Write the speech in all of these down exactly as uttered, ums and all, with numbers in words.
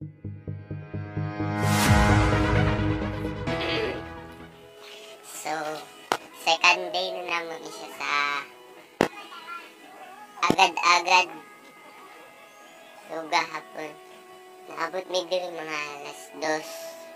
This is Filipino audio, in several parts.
So, second day na naman siya sa agad-agad. So, gahapon. Naabot may diri mga alas dos.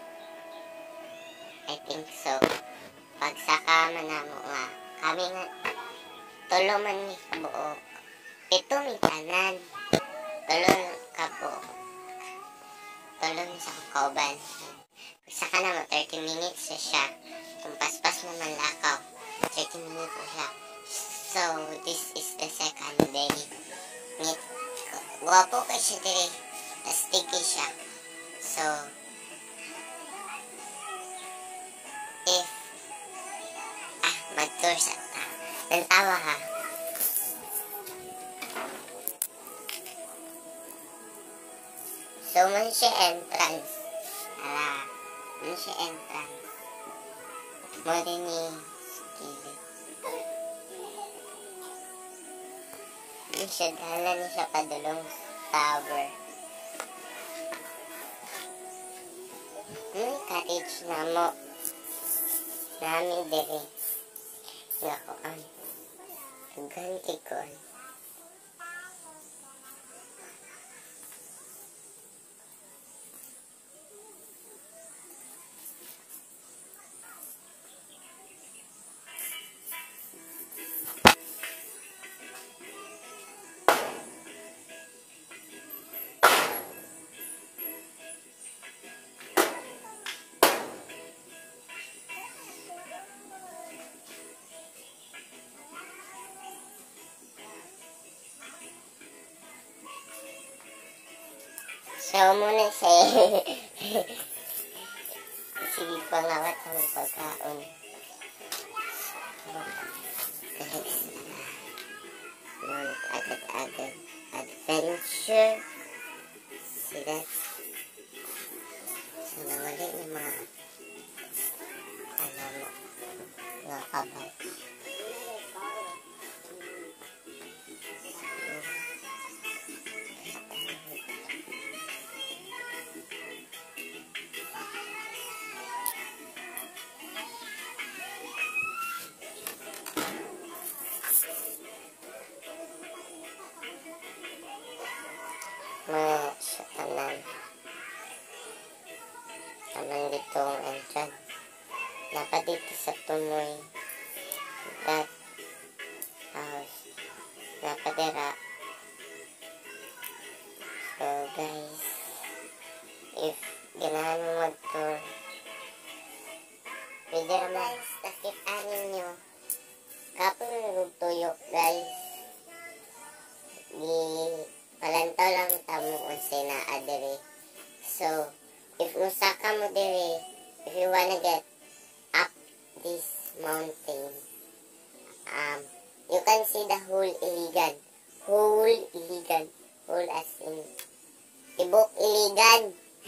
I think so. Pagsaka man na mo nga. Kami nga, tulo man ni kabuok. Ito may tanan. Tulo ka po. Tulo ni sa kakauban. Pagsaka na mo, thirty minutes siya siya. Kung paspas naman lakaw, thirty minutes siya. So, this is the second day. Ngit, guwapo ka siya diri. Sticky siya. So, if, ah, mag-tour sa ta. Nantawa ha. So, man siya entrance. Ala, man siya entrance. Mo din ni Skilly. Hindi siya, dala niya siya padulong tower. May cottage na mo. Nami diri. Nga ko ang ganti ko. So, muna siya sige pangawat ang pagkaon. Agad-agad adventure. See that? So, nawali na mga ano mo, mga kabay. Mga sa tanan tanan dito ang entrance. Dapat dito sa tumoy that house dapat dira. So guys, if ganahan mo mag-tour, pwede naman nakit-anin nyo kapag nagtuyo guys. Di palantaw lang tamo kung sina adere. So, if musaka mo dere, if you wanna get up this mountain, um, you can see the whole Iligan. Whole Iligan. Whole as in, Tibok Iligan.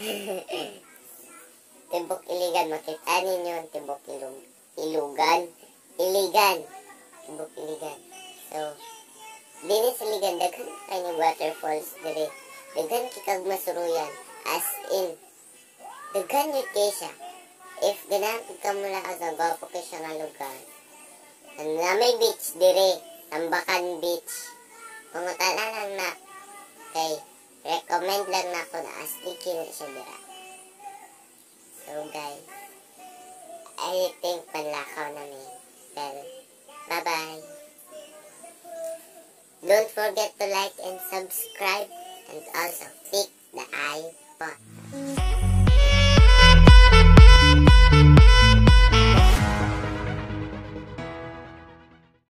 Tibok Iligan. Makita ninyo yung Tibok Ilug Ilugan. Iligan. Tibok Iligan. So, dili sa ligan, daghan kanyang waterfalls diri. Daghan kikag masuruyan. As in, daghan yun kay siya. If ganahan ka mula ka sa gwapo kay siya nga lugar. Na may beach diri. Tambakan Beach. Pangutalanan na. Kay, recommend lang na ako na astiki na siya dira. So guys, I think panlakaw na may. Well, bye-bye. Don't forget to like and subscribe and also click the I button.